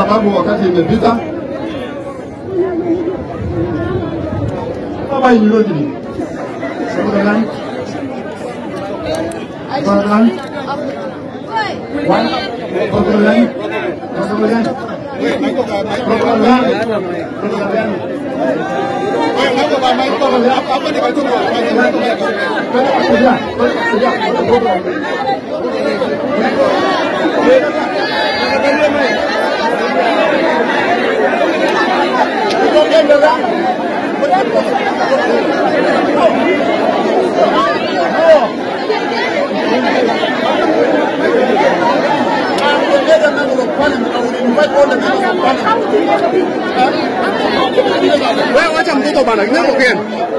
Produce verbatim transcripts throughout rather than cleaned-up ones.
sababu wakati imepita. Baba yinirodi. Sababu Bagan, one, Bagan, Bagan, wewe acha mtoto bana, ndio mgeni.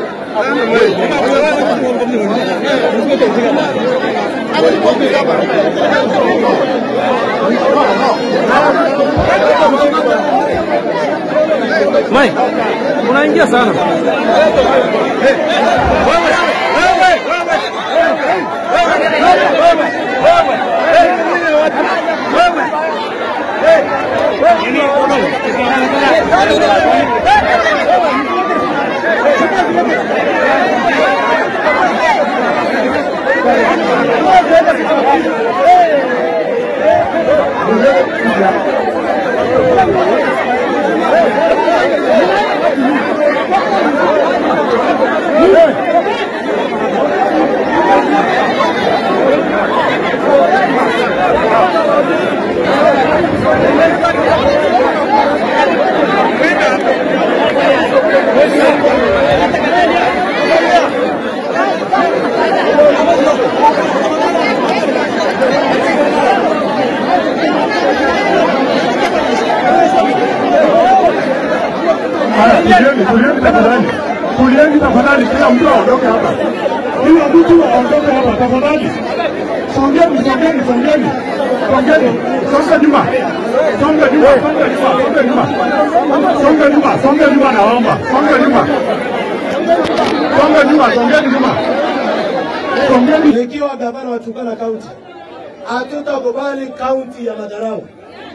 Mai, unaingia sana. Kulieni tafadhali, kila mtu aondoke hapa. Kila mtu aondoke hapa tafadhali. Songeni, songeni, songeni. Songeni. Songa nyuma. Songa nyuma, songa nyuma, songa nyuma. Songa nyuma, songa nyuma naomba. Songa nyuma. Songa nyuma, songeni nyuma. Songeni. Ikiwa gavana wa Turkana County, hatutakubali kaunti ya madharau.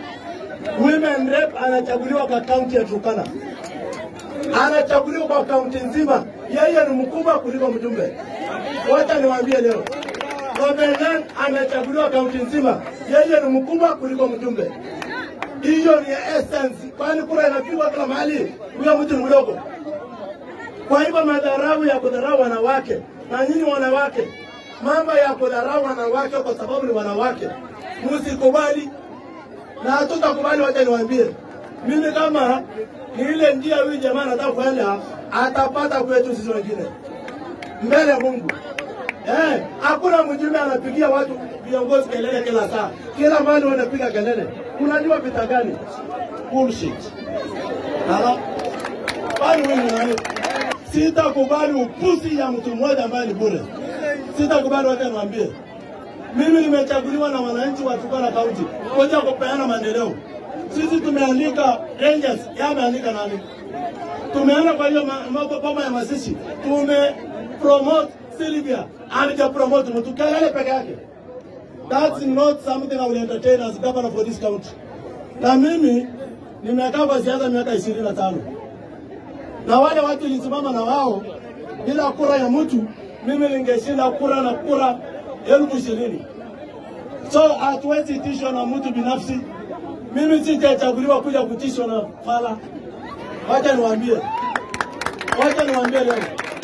Women rep anachaguliwa kwa kaunti ya Turkana. Anachaguliwa kwa kaunti nzima. Yeye ni mkubwa kuliko mjumbe. Wacha niwaambie leo. Governan anachaguliwa kaunti nzima. Yeye ni mkubwa kuliko mjumbe. Hiyo ni essence. Kwani kura inapigwa kila mahali. Huyo mtu ni mdogo. Kwa hivyo madharau ya kudharau wanawake na nyinyi wanawake, mambo ya kudharau wanawake kwa sababu ni wanawake, msikubali na hatutakubali. Wacha niwaambie, mimi kama ni ile njia huyu jamaa anataka kwenda, atapata kwetu sisi wengine mbele ya Mungu. Eh, hakuna mjumbe anapigia watu viongozi kelele kila saa. Kila mahali wanapiga kelele. Unajua vita gani? Bullshit. Hala. Bali wewe nani? Sitakubali upuzi ya mtu mmoja ambaye ni bure. Sitakubali. Wacha niwaambie, mimi nimechaguliwa na wananchi wa Turkana County kuja kupeana maendeleo. Sisi tumeandika Rangers, yameandika nani? Tumeana kwa hiyo mambo ya Masisi. Tume promote Sylvia, alija promote mtu kelele peke yake. That's not something I will entertain as governor for this county. Na mimi nimekaa kwa siasa miaka ishirini na tano. Na wale watu nilisimama na wao bila kura ya mtu, mimi ningeshinda kura na kura elfu ishirini. So hatuwezi tishwa na mtu binafsi. Mimi sitachaguliwa kuja kutishwa na fala. Wacha niwaambie. Wacha niwaambie leo.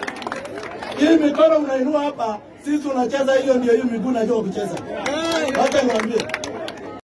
Hii mikono mnainua hapa, sisi tunacheza, hiyo ndio hiyo miguu najua kucheza. Wacha niwaambie.